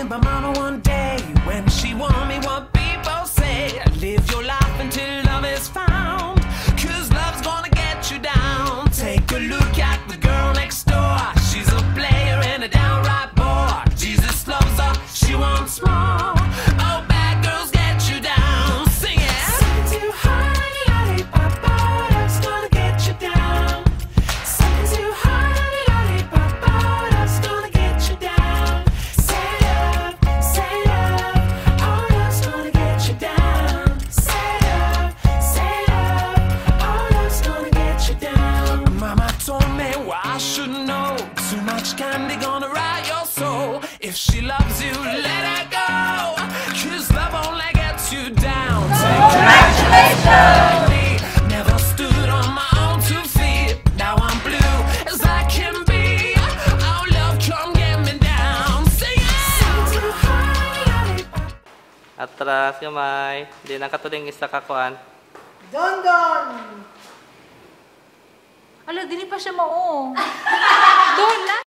with my mama one day when she warned me what people say. Live your life until love is found, 'cause love's gonna get you down. Take a look at the girl next door. She's a player and a downright bore. Jesus loves her, she wants more. Oh, bad girls get you down. Sing it. Something too hard, honey, lollipop, that's gonna get you down. Something too hard, honey, lollipop, that's gonna get you down. Say love, oh, that's gonna get you down. Say love, oh, that's gonna get you down. Mama told me what I should know. Too much candy gonna rot your soul. If she loves you, let her go, 'cause love only gets you down. Congratulations! Never stood on my own 2 feet. Now I'm blue as I can be. Oh, love, come get me down. Sing it! Atras, gamay. Di nakatuling isa kakuan. Don! Ala, dili pa siya mao. Don,